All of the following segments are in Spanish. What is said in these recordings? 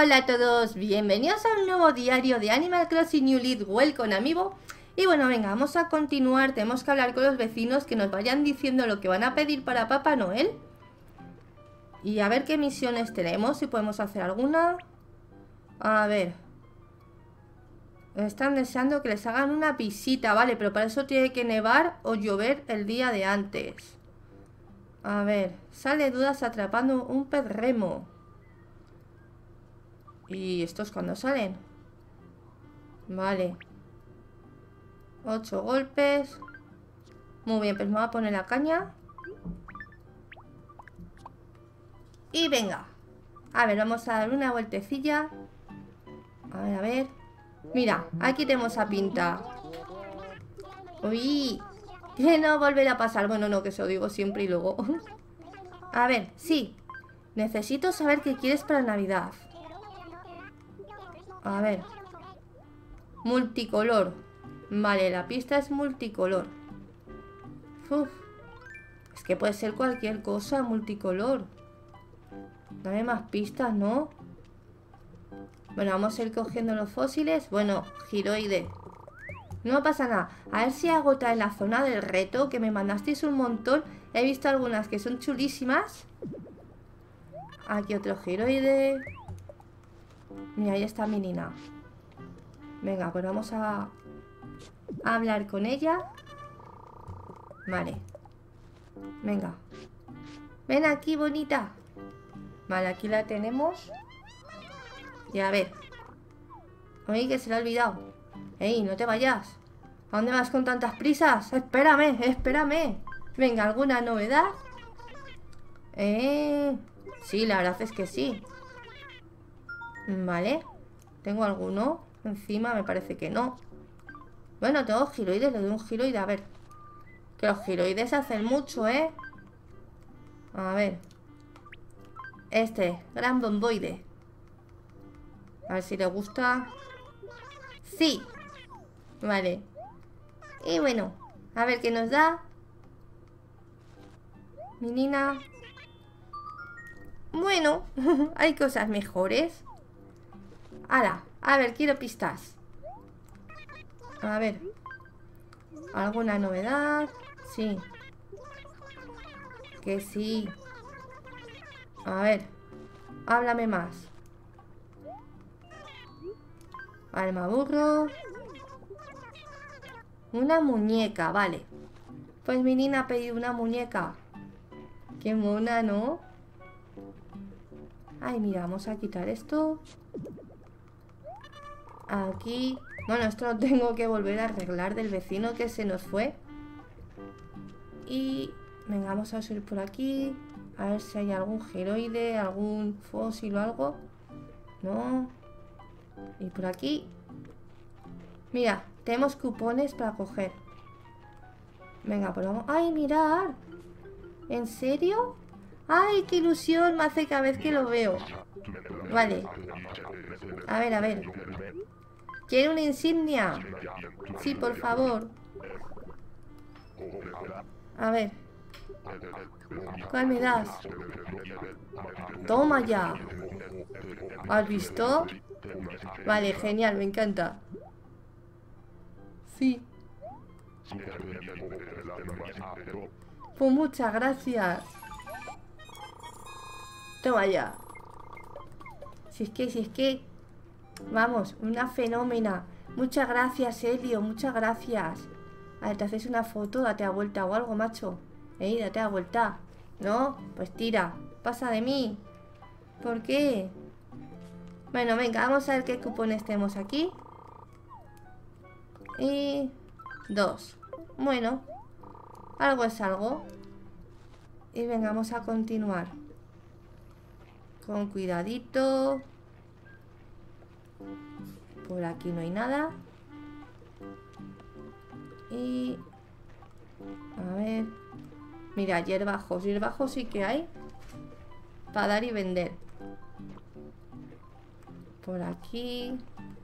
Hola a todos, bienvenidos a un nuevo diario de Animal Crossing New Leaf. Welcome, amigo. Y bueno, venga, vamos a continuar. Tenemos que hablar con los vecinos que nos vayan diciendo lo que van a pedir para Papá Noel. Y a ver qué misiones tenemos, si podemos hacer alguna. A ver. Están deseando que les hagan una visita, vale, pero para eso tiene que nevar o llover el día de antes. A ver, sale dudas atrapando un pez remo. ¿Y estos cuándo salen? Vale. 8 golpes. Muy bien, pues me voy a poner la caña. Y venga. A ver, vamos a dar una vueltecilla. A ver, a ver. Mira, aquí tenemos a Pinta. Uy, que no volverá a pasar. Bueno, no, que eso digo siempre y luego. A ver, sí. Necesito saber qué quieres para Navidad. A ver. Multicolor. Vale, la pista es multicolor. Uf. Es que puede ser cualquier cosa multicolor. Dame más pistas, ¿no? Bueno, vamos a ir cogiendo los fósiles. Bueno, giroide. No pasa nada. A ver si agota en la zona del reto, que me mandasteis un montón. He visto algunas que son chulísimas. Aquí otro giroide. Mira, ahí está mi Nina. Venga, pues vamos a hablar con ella. Vale. Venga. Ven aquí, bonita. Vale, aquí la tenemos. Y a ver. Oye, que se le ha olvidado. Ey, no te vayas. ¿A dónde vas con tantas prisas? Espérame, espérame. Venga, ¿alguna novedad? Sí, la verdad es que sí. Vale. ¿Tengo alguno? Encima me parece que no. Bueno, tengo giroides, le doy un giroide. A ver. Que los giroides hacen mucho, ¿eh? A ver. Este, gran bomboide. A ver si le gusta. Sí. Vale. Y bueno, a ver qué nos da. Mi Nina. Bueno, hay cosas mejores. Hala, a ver, quiero pistas. A ver. ¿Alguna novedad? Sí. Que sí. A ver. Háblame más. Armaburro. Una muñeca, vale. Pues mi Nina ha pedido una muñeca. Qué mona, ¿no? Ay, mira, vamos a quitar esto. Aquí. Bueno, esto lo tengo que volver a arreglar del vecino que se nos fue. Y venga, vamos a subir por aquí. A ver si hay algún giroide, algún fósil o algo. No. Y por aquí. Mira, tenemos cupones para coger. Venga, pues vamos. ¡Ay, mirad! ¿En serio? ¡Ay, qué ilusión me hace cada vez que lo veo! Vale. A ver, a ver. ¿Quiere una insignia? Sí, por favor. A ver. ¿Cuál me das? Toma ya. ¿Has visto? Vale, genial, me encanta. Sí. Pues muchas gracias. Toma ya. Si es que... Vamos, una fenómena. Muchas gracias, Helio, muchas gracias. A ver, te haces una foto, date a vuelta o algo, macho. Date a vuelta. ¿No? Pues tira. Pasa de mí. ¿Por qué? Bueno, venga, vamos a ver qué cupones tenemos aquí. Y... 2. Bueno. Algo es algo. Y venga, vamos a continuar. Con cuidadito. Por aquí no hay nada. Y... A ver... Mira, hierbajos. Hierbajos sí que hay. Para dar y vender. Por aquí.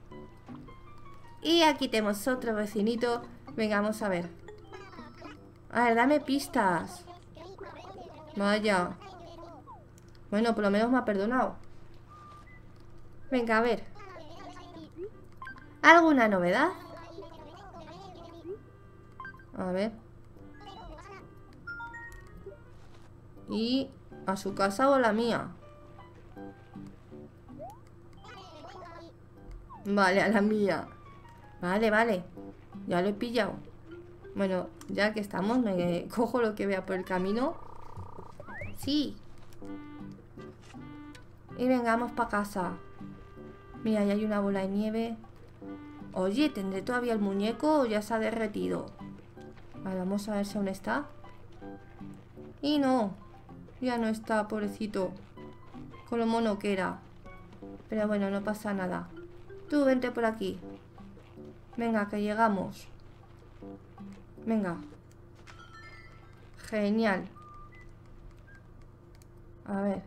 Y aquí tenemos otro vecinito. Venga, vamos a ver. A ver, dame pistas. Vaya. Bueno, por lo menos me ha perdonado. Venga, a ver. ¿Alguna novedad? A ver. ¿Y a su casa o a la mía? Vale, a la mía. Vale, vale. Ya lo he pillado. Bueno, ya que estamos, me cojo lo que vea por el camino. Sí. Y vengamos para casa. Mira, ya hay una bola de nieve. Oye, ¿tendré todavía el muñeco o ya se ha derretido? Vale, vamos a ver si aún está. Y no. Ya no está, pobrecito. Con lo mono que era. Pero bueno, no pasa nada. Tú, vente por aquí. Venga, que llegamos. Venga. Genial. A ver.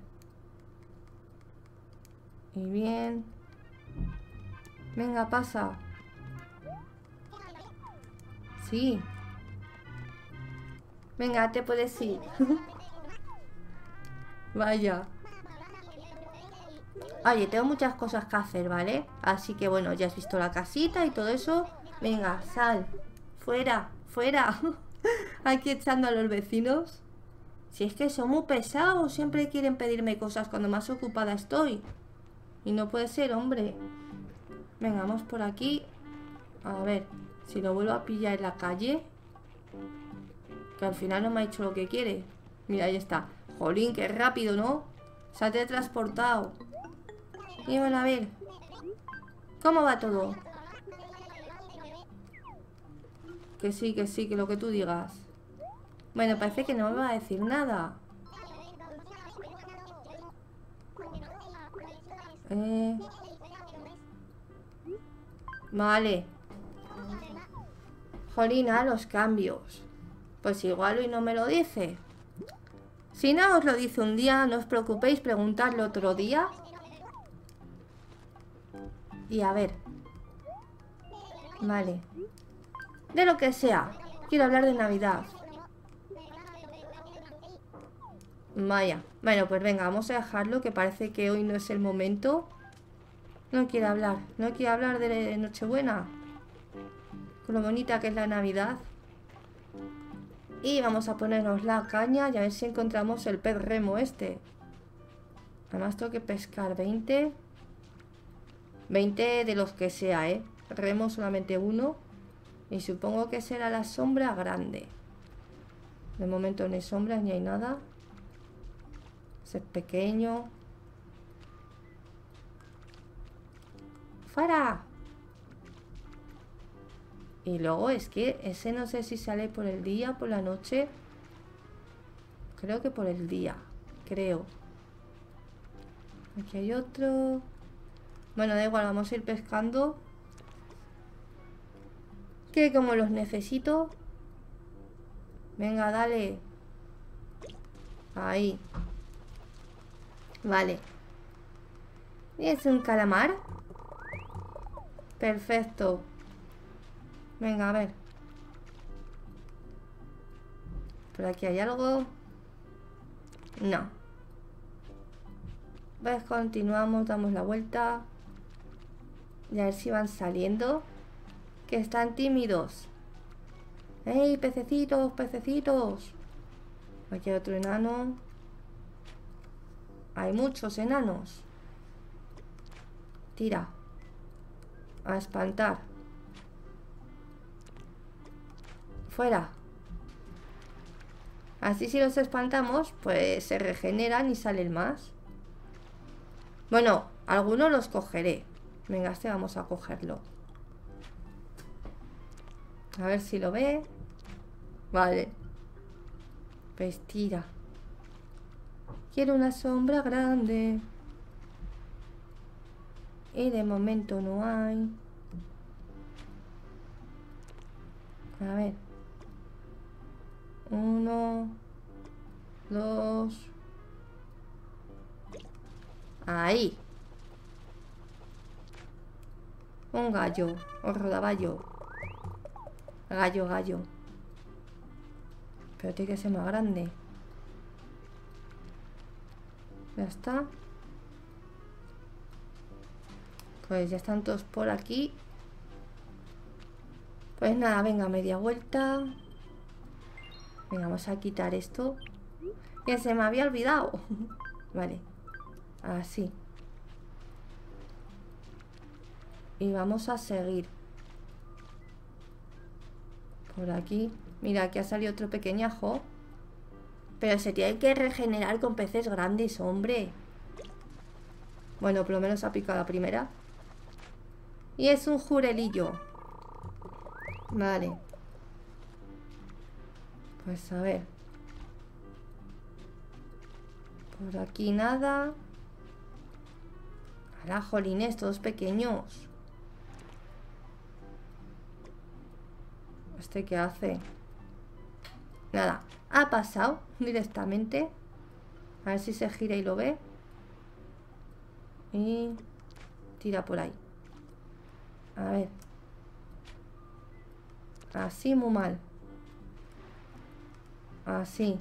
Y bien. Venga, pasa. Sí. Venga, te puedes ir. Vaya. Oye, tengo muchas cosas que hacer, ¿vale? Así que bueno, ya has visto la casita y todo eso. Venga, sal. Fuera, fuera. Aquí echando a los vecinos. Si es que son muy pesados, siempre quieren pedirme cosas cuando más ocupada estoy. Y no puede ser, hombre. Venga, vamos por aquí. A ver, si lo vuelvo a pillar en la calle. Que al final no me ha hecho lo que quiere. Mira, ahí está. Jolín, qué rápido, ¿no? Se ha teletransportado. Y bueno, a ver. ¿Cómo va todo? Que sí, que lo que tú digas. Bueno, parece que no me va a decir nada. Vale. Jolina, los cambios. Pues igual hoy no me lo dice. Si no os lo dice un día, no os preocupéis, preguntarlo otro día. Y a ver. Vale. De lo que sea. Quiero hablar de Navidad. Vaya. Bueno, pues venga, vamos a dejarlo, que parece que hoy no es el momento. No quiere hablar. No quiere hablar de Nochebuena. Con lo bonita que es la Navidad. Y vamos a ponernos la caña y a ver si encontramos el pez remo este. Además tengo que pescar 20. 20 de los que sea, ¿eh? Remo solamente uno. Y supongo que será la sombra grande. De momento no hay sombras ni hay nada. Ese es pequeño. ¡Fuera! Y luego es que ese no sé si sale por el día o por la noche. Creo que por el día. Creo. Aquí hay otro. Bueno, da igual, vamos a ir pescando. Que como los necesito. Venga, dale. Ahí. Vale. ¿Y es un calamar? Perfecto. Venga, a ver. ¿Por aquí hay algo? No. Pues continuamos, damos la vuelta. Y a ver si van saliendo. Que están tímidos. ¡Ey, pececitos, pececitos! Aquí hay otro enano. Hay muchos enanos. Tira. A espantar. Fuera. Así si los espantamos, pues se regeneran y salen más. Bueno, algunos los cogeré. Venga, este vamos a cogerlo. A ver si lo ve. Vale. Pues tira. Quiero una sombra grande. Y de momento no hay. A ver. 1, 2. Ahí. Un gallo. O rodaballo. Gallo, gallo. Pero tiene que ser más grande. Ya está. Pues ya están todos por aquí. Pues nada, venga, media vuelta. Venga, vamos a quitar esto. Que se me había olvidado. Vale. Así. Y vamos a seguir. Por aquí. Mira, aquí ha salido otro pequeñajo. Pero se tiene que regenerar con peces grandes, hombre. Bueno, por lo menos ha picado la primera. Y es un jurelillo. Vale. Pues a ver. Por aquí nada. Ahora, jolines, todos pequeños. ¿Este qué hace? Nada. Ha pasado directamente. A ver si se gira y lo ve. Y tira por ahí. A ver. Así muy mal. Así.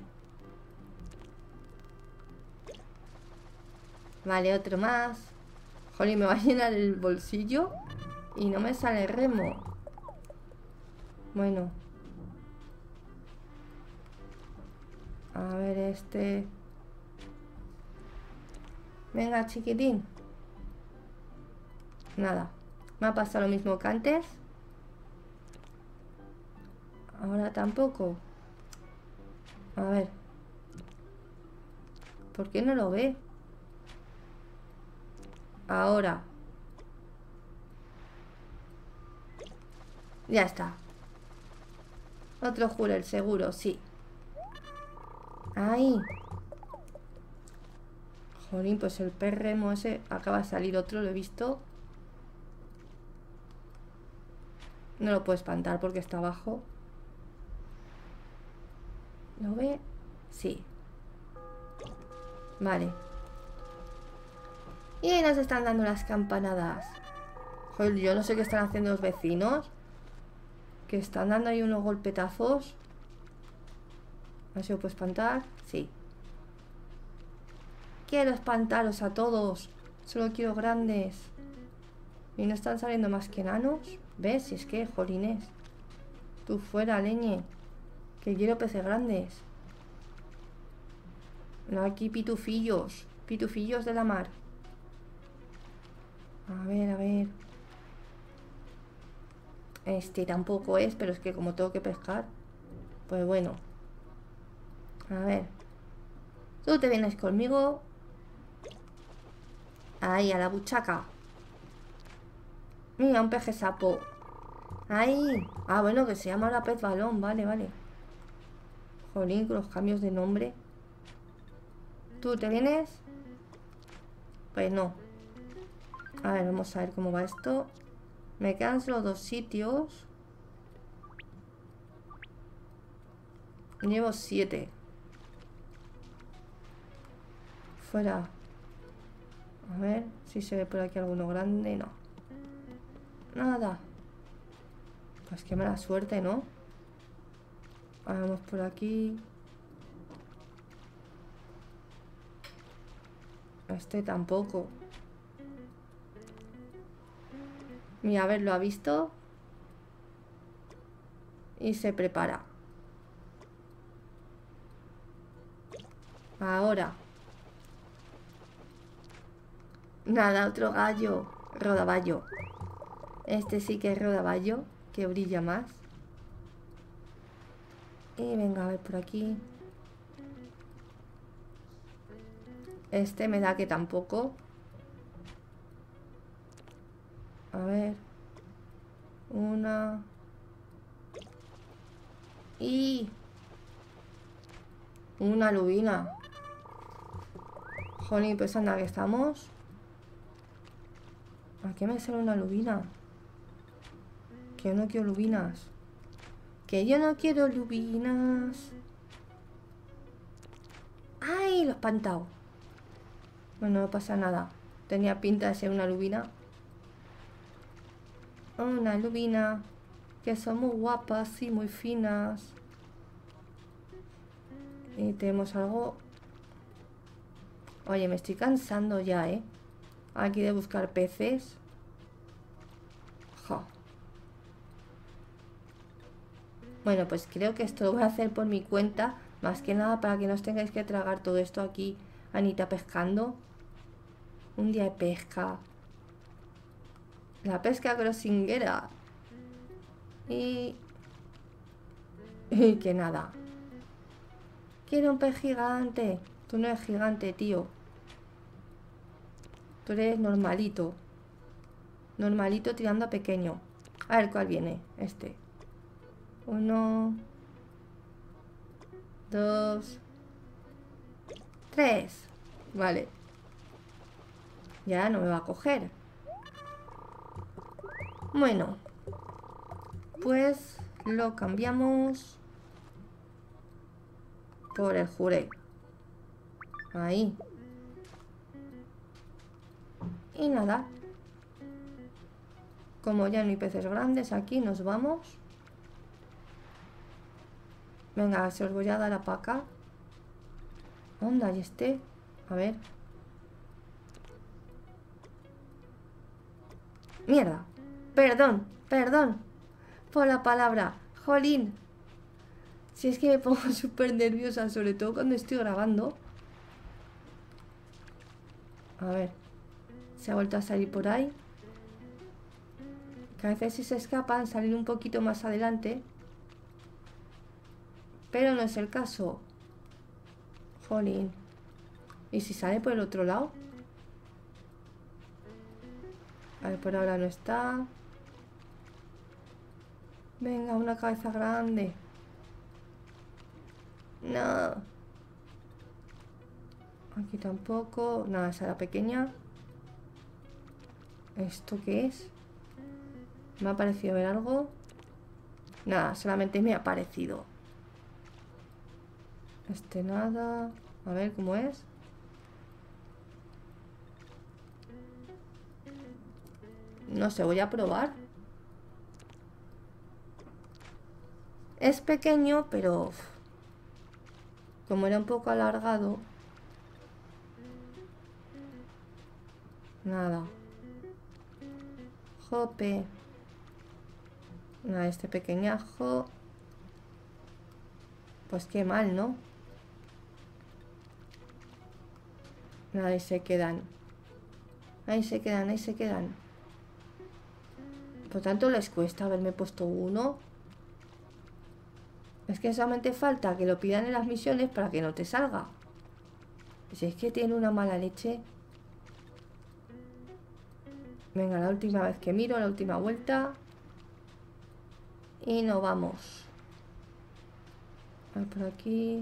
Vale, otro más. Jolín, me va a llenar el bolsillo y no me sale remo. Bueno. A ver este. Venga, chiquitín. Nada. Me ha pasado lo mismo que antes. Ahora tampoco. A ver. ¿Por qué no lo ve? Ahora. Ya está. Otro jurel, seguro, sí. Ahí. Jolín, pues el perremo ese. Acaba de salir otro, lo he visto. No lo puedo espantar porque está abajo. ¿Lo ve? Sí. Vale. Y nos están dando las campanadas. Joder, yo no sé qué están haciendo los vecinos. Que están dando ahí unos golpetazos. A ver si lo puedo espantar. Sí. Quiero espantaros a todos. Solo quiero grandes. Y no están saliendo más que enanos. ¿Ves? Si es que, jolines. Tú fuera, leñe. Que quiero peces grandes. No, aquí pitufillos. Pitufillos de la mar. A ver, a ver. Este tampoco es, pero es que como tengo que pescar. Pues bueno. A ver. Tú te vienes conmigo. Ahí, a la buchaca. Mira, un peje sapo. Ahí. Ah, bueno, que se llama ahora pez balón. Vale, vale. Jolín, con los cambios de nombre. ¿Tú te vienes? Pues no. A ver, vamos a ver cómo va esto. Me quedan solo 2 sitios. Llevo 7. Fuera. A ver si se ve por aquí alguno grande. No. Nada. Pues qué mala suerte, ¿no? Ahora vamos por aquí. Este tampoco. Mira, a ver, lo ha visto. Y se prepara. Ahora. Nada, otro gallo. Rodaballo. Este sí que es rodaballo, que brilla más. Y venga, a ver por aquí. Este me da que tampoco. A ver. Una. Y una lubina. Jolín, pues anda, que estamos. ¿A qué me sale una lubina? Que yo no quiero lubinas. Que yo no quiero lubinas. ¡Ay! Lo he espantado. Bueno, no pasa nada. Tenía pinta de ser una lubina. Una lubina. Que son muy guapas y muy finas. Y tenemos algo. Oye, me estoy cansando ya, ¿eh? Aquí de buscar peces. Jo. Bueno, pues creo que esto lo voy a hacer por mi cuenta. Más que nada para que no os tengáis que tragar todo esto aquí. Anita pescando. Un día de pesca. La pesca crossinguera. Y que nada. Quiero un pez gigante. Tú no eres gigante, tío. Tú eres normalito. Normalito tirando a pequeño. A ver cuál viene. Este. 1, 2, 3. Vale. Ya no me va a coger. Bueno. Pues lo cambiamos por el juré. Ahí. Y nada. Como ya no hay peces grandes aquí, nos vamos. Venga, se os voy a dar a acá. Onda, y este. A ver. Mierda. Perdón, perdón. Por la palabra. Jolín. Si es que me pongo súper nerviosa, sobre todo cuando estoy grabando. A ver. Se ha vuelto a salir por ahí. Que a veces si se escapan, salir un poquito más adelante. Pero no es el caso. Jolín. ¿Y si sale por el otro lado? A ver, por ahora no está. Venga, una cabeza grande. No. Aquí tampoco. Nada, esa era pequeña. ¿Esto qué es? ¿Me ha parecido ver algo? Nada, solamente me ha parecido. Este nada. A ver cómo es. No sé, voy a probar. Es pequeño, pero como era un poco alargado. Nada. Jope. Nada, este pequeñajo. Pues qué mal, ¿no? Nada, ahí se quedan. Ahí se quedan, ahí se quedan. Por tanto, les cuesta haberme puesto uno. Es que solamente falta que lo pidan en las misiones para que no te salga. Si es que tiene una mala leche. Venga, la última vez que miro, la última vuelta. Y nos vamos. A ver, por aquí.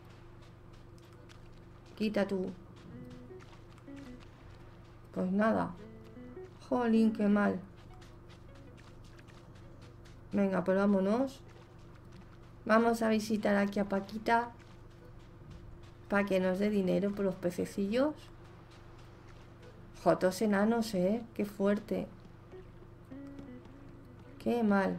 Quita tú. Pues nada. Jolín, qué mal. Venga, pues vámonos. Vamos a visitar aquí a Paquita. Para que nos dé dinero por los pececillos. Jotos enanos, qué fuerte. Qué mal.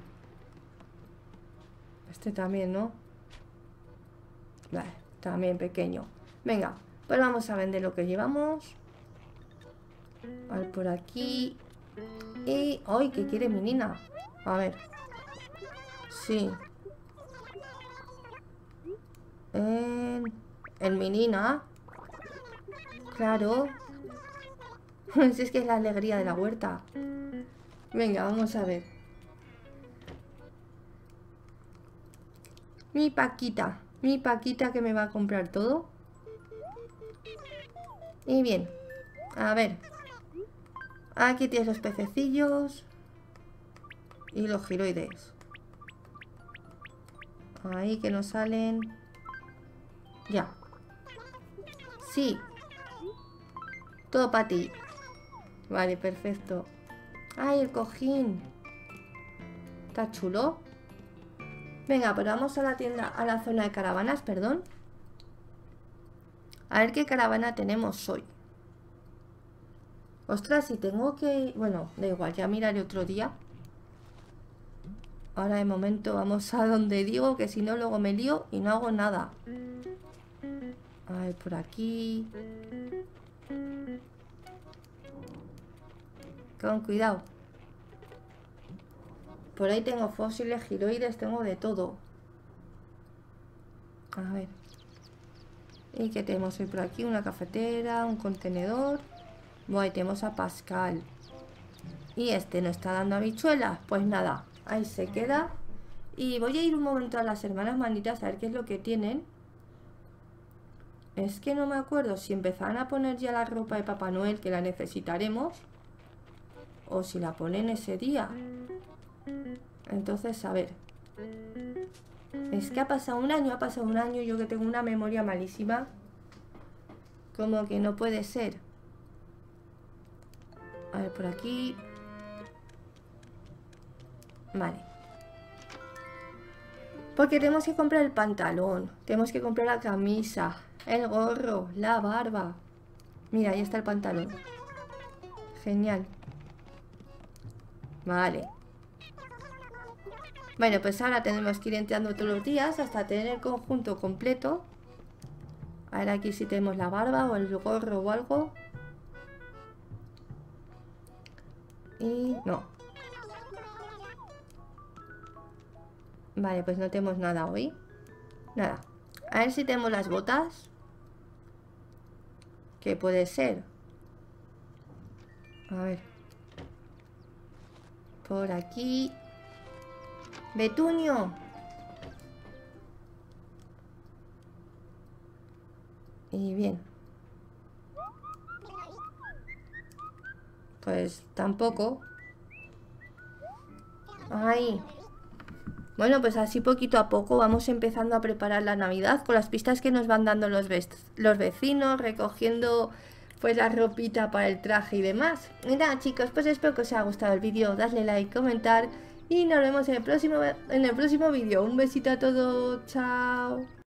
Este también, ¿no? Vale, también pequeño. Venga, pues vamos a vender lo que llevamos. A ver, por aquí. Y... ¡ay, que quiere mi nina! A ver. Sí. En mi nina. Claro. Si es que es la alegría de la huerta. Venga, vamos a ver. Mi Paquita que me va a comprar todo. Y bien. A ver. Aquí tienes los pececillos. Y los giroides. Ahí que nos salen. Ya. Sí. Todo para ti. Vale, perfecto. ¡Ay, el cojín! ¿Está chulo? Venga, pero vamos a la tienda, a la zona de caravanas, perdón. A ver qué caravana tenemos hoy. Ostras, si tengo que... bueno, da igual, ya miraré otro día. Ahora de momento vamos a donde digo, que si no luego me lío y no hago nada. A ver, por aquí. Con cuidado. Por ahí tengo fósiles, giroides, tengo de todo. A ver. ¿Y qué tenemos hoy por aquí? Una cafetera, un contenedor. Bueno, ahí tenemos a Pascal. Y este no está dando habichuelas. Pues nada, ahí se queda. Y voy a ir un momento a las hermanas manitas a ver qué es lo que tienen. Es que no me acuerdo si empezaron a poner ya la ropa de Papá Noel, que la necesitaremos, o si la ponen ese día. Entonces, a ver. Es que ha pasado un año, yo que tengo una memoria malísima. Como que no puede ser. A ver, por aquí. Vale. Porque tenemos que comprar el pantalón, tenemos que comprar la camisa, el gorro, la barba. Mira, ahí está el pantalón. Genial. Vale. Bueno, pues ahora tenemos que ir entrando todos los días hasta tener el conjunto completo. A ver aquí si tenemos la barba o el gorro o algo. Y no. Vale, pues no tenemos nada hoy. Nada. A ver si tenemos las botas. ¿Qué puede ser? A ver. Por aquí. Betunio. Y bien. Pues tampoco. Ahí. Bueno, pues así poquito a poco vamos empezando a preparar la Navidad con las pistas que nos van dando los vecinos, recogiendo pues la ropita para el traje y demás. Y nada, chicos, pues espero que os haya gustado el vídeo, dadle like, comentar y nos vemos en el próximo vídeo. Un besito a todos, chao.